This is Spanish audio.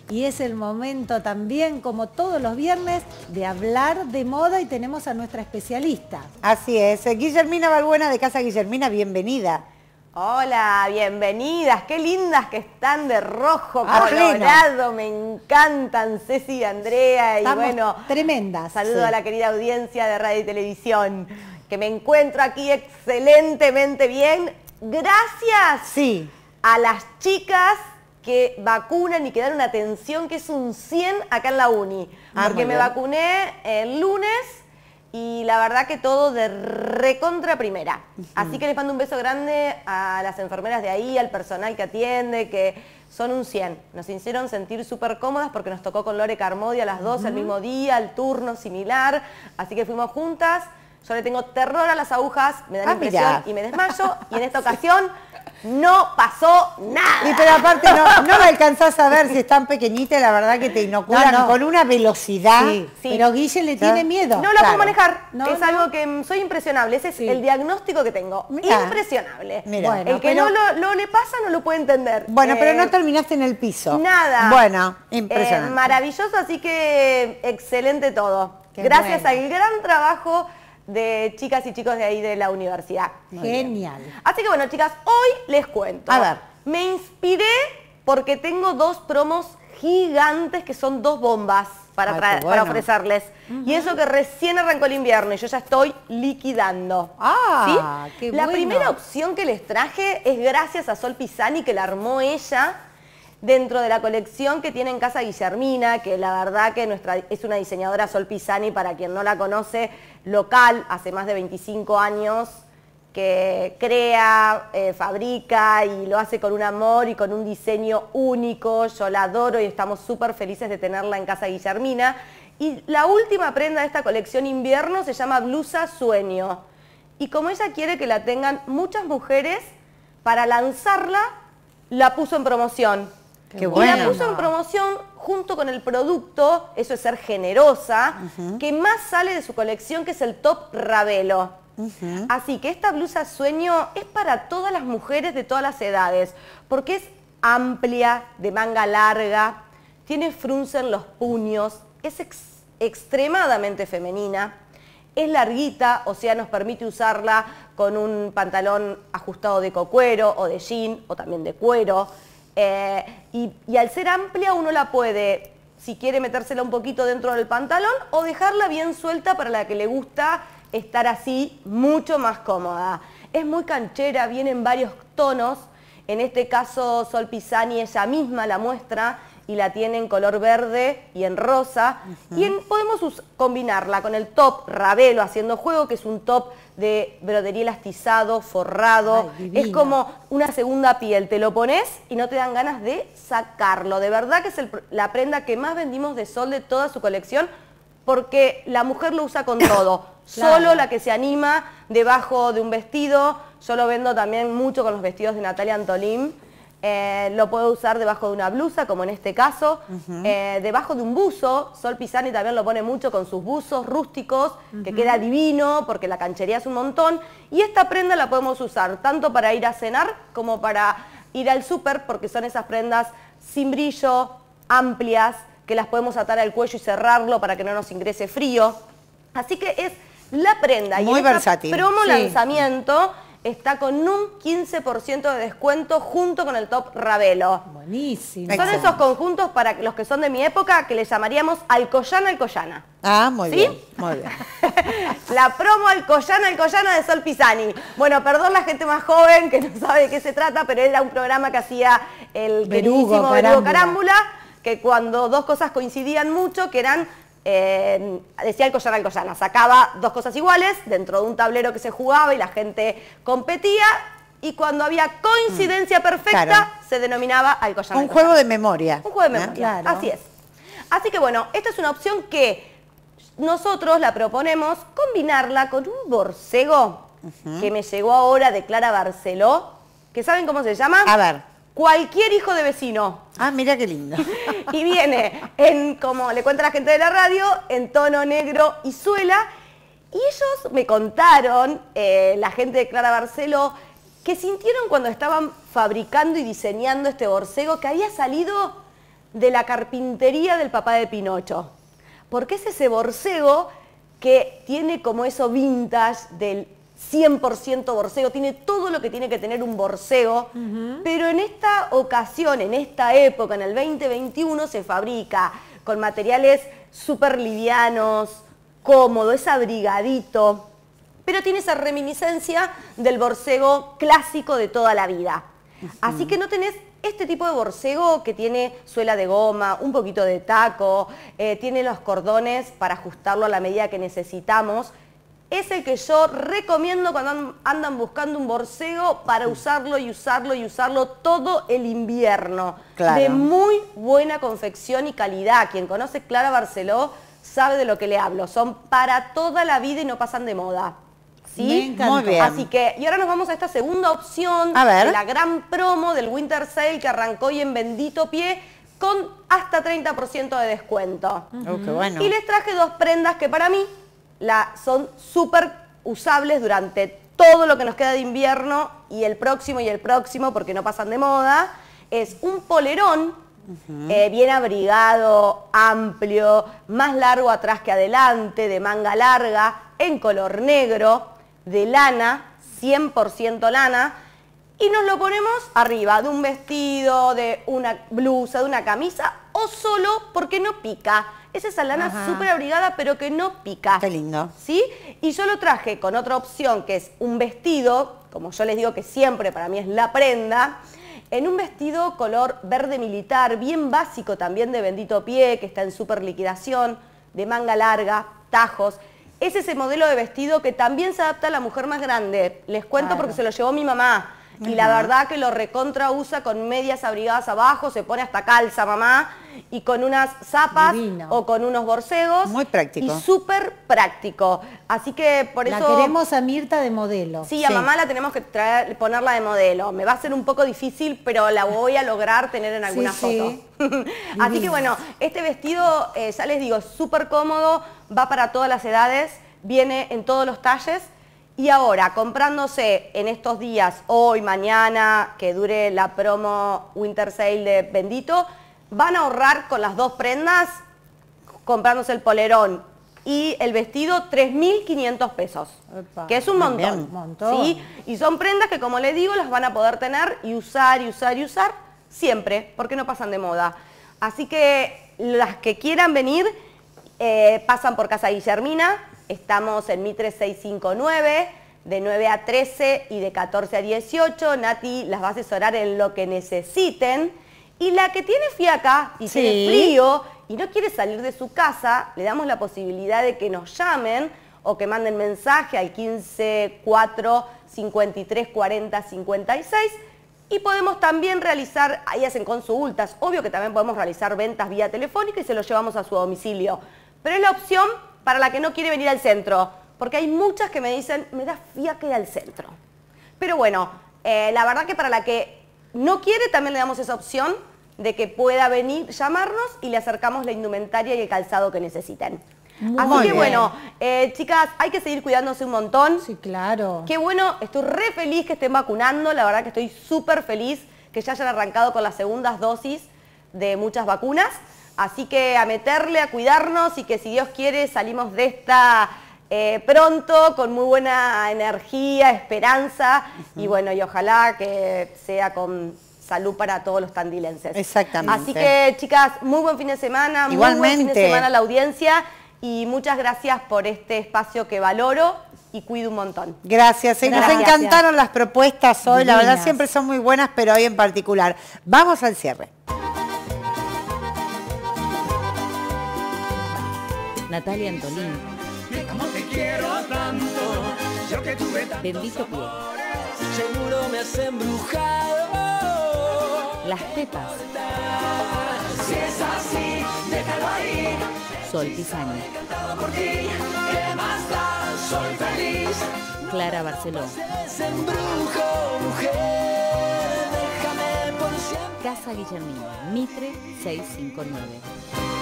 y es el momento también, como todos los viernes, de hablar de moda y tenemos a nuestra especialista. Así es, Guillermina Balbuena de Casa Guillermina, bienvenida. Hola, bienvenidas, qué lindas que están de rojo, colorado, me encantan Ceci y Andrea. Estamos y bueno, tremendas. Saludo a la querida audiencia de radio y televisión, que me encuentro aquí excelentemente bien. Gracias a las chicas que vacunan y que dan una atención que es un 100 acá en la uni. Porque me vacuné el lunes y la verdad que todo de recontra primera. Así que les mando un beso grande a las enfermeras de ahí, al personal que atiende, que son un 100. Nos hicieron sentir súper cómodas porque nos tocó con Lore Carmody a las 12 el mismo día, el turno similar. Así que fuimos juntas. Yo le tengo terror a las agujas, me dan impresión y me desmayo. Y en esta ocasión no pasó nada. Y pero aparte no me alcanzás a ver si están pequeñitas, la verdad que te inoculan con una velocidad. Sí. Pero Guille le tiene miedo. No lo puedo manejar, es algo que soy impresionable, ese es el diagnóstico que tengo. Impresionable. Bueno, el que no le pasa no lo puede entender. Bueno, pero no terminaste en el piso. Nada. Bueno, impresionante. Maravilloso, así que excelente todo. Gracias al gran trabajo de chicas y chicos de ahí de la universidad. Genial. Así que bueno, chicas, hoy les cuento. A ver. Me inspiré porque tengo dos promos gigantes que son dos bombas para ofrecerles. Y eso que recién arrancó el invierno y yo ya estoy liquidando. Qué La bueno. primera opción que les traje es gracias a Sol Pisani, que la armó ella dentro de la colección que tiene en Casa Guillermina, que la verdad que es una diseñadora, Sol Pisani, para quien no la conoce, local, hace más de 25 años, que crea, fabrica y lo hace con un amor y con un diseño único. Yo la adoro y estamos súper felices de tenerla en Casa Guillermina. Y la última prenda de esta colección invierno se llama Blusa Sueño. Y como ella quiere que la tengan muchas mujeres, para lanzarla, la puso en promoción. Qué bueno. Y la puso en promoción junto con el producto, eso es ser generosa, que más sale de su colección, que es el top Ravelo. Así que esta blusa Sueño es para todas las mujeres de todas las edades, porque es amplia, de manga larga, tiene frunce en los puños, es extremadamente femenina, es larguita, o sea, nos permite usarla con un pantalón ajustado de cocuero o de jean o también de cuero. Y al ser amplia uno la puede, si quiere, metérsela un poquito dentro del pantalón o dejarla bien suelta para la que le gusta estar así mucho más cómoda. Es muy canchera, viene en varios tonos. En este caso Sol Pisani ella misma la muestra y la tiene en color verde y en rosa. Y podemos combinarla con el top Ravelo haciendo juego, que es un top de brodería elastizado, forrado. Es como una segunda piel. Te lo pones y no te dan ganas de sacarlo. De verdad que es la prenda que más vendimos de Sol de toda su colección, porque la mujer lo usa con todo. Solo la que se anima debajo de un vestido. Yo lo vendo también mucho con los vestidos de Natalia Antolín. Lo puedo usar debajo de una blusa, como en este caso, debajo de un buzo. Sol Pisani también lo pone mucho con sus buzos rústicos, que queda divino porque la canchería es un montón. Y esta prenda la podemos usar tanto para ir a cenar como para ir al súper, porque son esas prendas sin brillo, amplias, que las podemos atar al cuello y cerrarlo para que no nos ingrese frío. Así que es la prenda. Muy versátil. Promo lanzamiento está con un 15% de descuento junto con el top Ravelo. Buenísimo. Son esos conjuntos para los que son de mi época que le llamaríamos Alcoyana Alcoyana. Muy bien, muy bien. La promo Alcoyana de Sol Pisani. Bueno, perdón la gente más joven que no sabe de qué se trata, pero era un programa que hacía el queridísimo Berugo Carámbula, que cuando dos cosas coincidían mucho, que eran decía Alcoyana, sacaba dos cosas iguales dentro de un tablero que se jugaba y la gente competía, y cuando había coincidencia perfecta se denominaba Alcoyana. Un juego de memoria. Un juego de memoria, así es. Así que bueno, esta es una opción que nosotros la proponemos combinarla con un borcego que me llegó ahora de Clara Barceló, que ¿saben cómo se llama? A ver. Cualquier hijo de vecino. Mira qué lindo. Y viene, como le cuenta la gente de la radio, en tono negro y suela. Y ellos me contaron, la gente de Clara Barceló, que sintieron cuando estaban fabricando y diseñando este borcego que había salido de la carpintería del papá de Pinocho. Porque es ese borcego que tiene como eso vintage del 100% borcego, tiene todo lo que tiene que tener un borcego, pero en esta ocasión, en esta época, en el 2021, se fabrica con materiales súper livianos, cómodo, es abrigadito, pero tiene esa reminiscencia del borcego clásico de toda la vida. Así que no tenés este tipo de borcego que tiene suela de goma, un poquito de taco, tiene los cordones para ajustarlo a la medida que necesitamos. Es el que yo recomiendo cuando andan buscando un borcego para usarlo y usarlo y usarlo todo el invierno. Claro. De muy buena confección y calidad. Quien conoce Clara Barceló sabe de lo que le hablo. Son para toda la vida y no pasan de moda. ¿Sí? Me encanta. Muy bien. Así que, y ahora nos vamos a esta segunda opción, A ver. de la gran promo del Winter Sale que arrancó hoy en Bendito Pie con hasta 30% de descuento. Oh, qué bueno. Y les traje dos prendas que para mí son súper usables durante todo lo que nos queda de invierno y el próximo porque no pasan de moda. Es un polerón bien abrigado, amplio, más largo atrás que adelante, de manga larga, en color negro, de lana, 100% lana, y nos lo ponemos arriba de un vestido, de una blusa, de una camisa, o solo porque no pica. Es esa lana súper abrigada, pero que no pica. Qué lindo. ¿Sí? Y yo lo traje con otra opción, que es un vestido, como yo les digo que siempre para mí es la prenda, en un vestido color verde militar, bien básico también de Bendito Pie, que está en súper liquidación, de manga larga, tajos. Es ese modelo de vestido que también se adapta a la mujer más grande. Les cuento porque se lo llevó mi mamá. Y la verdad que lo recontra usa con medias abrigadas abajo, se pone hasta calza mamá, y con unas zapas Divino. o con unos borcegos. Muy práctico. Y súper práctico. Así que por La eso... queremos a Mirta de modelo. Sí, a mamá la tenemos que ponerla de modelo. Me va a ser un poco difícil, pero la voy a lograr tener en alguna Sí, foto. Así que bueno, este vestido, ya les digo, es súper cómodo, va para todas las edades, viene en todos los talles. Y ahora, comprándose en estos días, hoy, mañana, que dure la promo Winter Sale de Bendito, van a ahorrar con las dos prendas, comprándose el polerón y el vestido, 3.500 pesos, Epa. que es un montón. Bien, un montón. ¿Sí? Y son prendas que, como les digo, las van a poder tener y usar y usar y usar siempre, porque no pasan de moda. Así que las que quieran venir, pasan por Casa Guillermina. Estamos en Mitre 659, de 9 a 13 y de 14 a 18. Nati las va a asesorar en lo que necesiten. Y la que tiene fiaca y tiene frío y no quiere salir de su casa, le damos la posibilidad de que nos llamen o que manden mensaje al 15 4 53 40 56. Y podemos también realizar, ahí hacen consultas, obvio que también podemos realizar ventas vía telefónica y se los llevamos a su domicilio. Pero es la opción para la que no quiere venir al centro, porque hay muchas que me dicen, me da fiaca ir al centro. Pero bueno, la verdad que para la que no quiere también le damos esa opción de que pueda venir, llamarnos y le acercamos la indumentaria y el calzado que necesiten. Así que bien. bueno, chicas, hay que seguir cuidándose un montón. Sí, claro. Qué bueno, estoy re feliz que estén vacunando, la verdad que estoy súper feliz que ya hayan arrancado con las segundas dosis de muchas vacunas. Así que a meterle, a cuidarnos y que si Dios quiere salimos de esta pronto con muy buena energía, esperanza y bueno, y ojalá que sea con salud para todos los tandilenses. Exactamente. Así que chicas, muy buen fin de semana, muy buen fin de semana a la audiencia y muchas gracias por este espacio que valoro y cuido un montón. Gracias, nos Gracias. encantaron las propuestas hoy, la verdad Divinas. siempre son muy buenas, pero hoy en particular. Vamos al cierre. Natalia Antolín. Bendito Pie. Seguro me has embrujado. Las Tetas. Si es así, déjalo ahí. Sol Pisani. Por ti, ¿qué más da? Soy feliz. Clara Barceló. Desembrujo, mujer. Déjame por siempre. Casa Guillermina. Mitre 659.